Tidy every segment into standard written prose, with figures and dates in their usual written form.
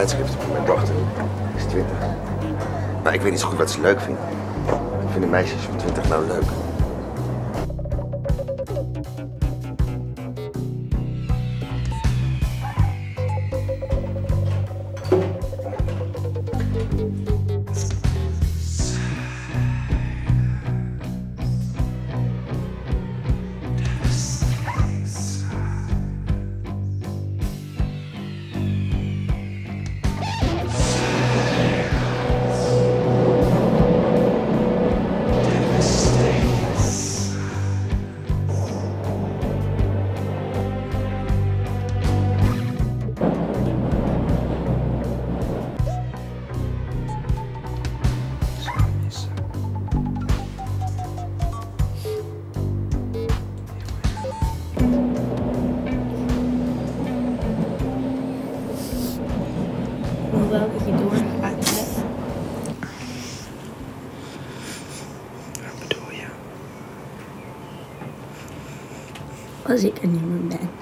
tijdschrift. Mijn dochter is 20. Maar ik weet niet zo goed wat ze leuk vindt. Vinden meisjes van 20 nou leuk? Wel dat je doorgemaakt hebt. Wat bedoel je? Als ik er niet meer ben.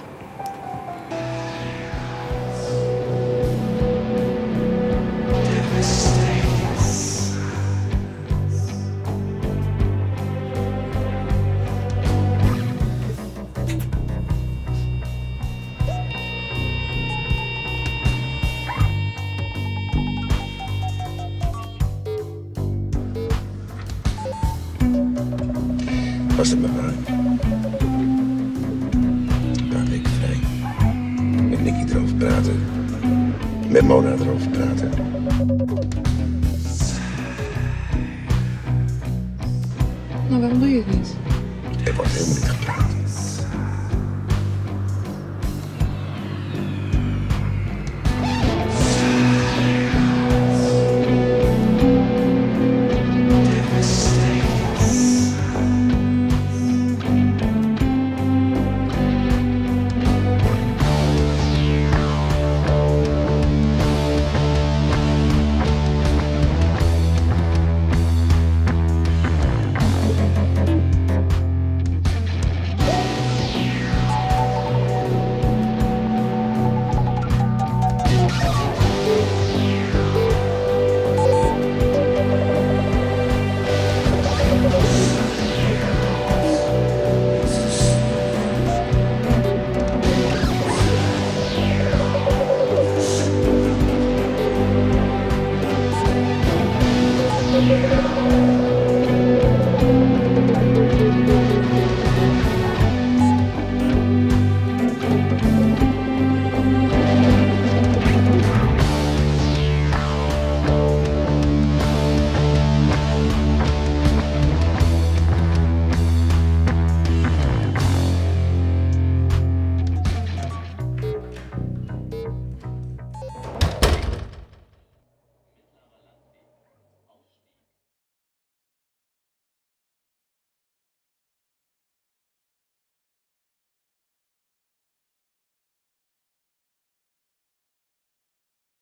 Was het met mij? Een paar weken vrij. Met Nicky erover praten. Met Mona erover praten. Nou, waarom doe je het niet?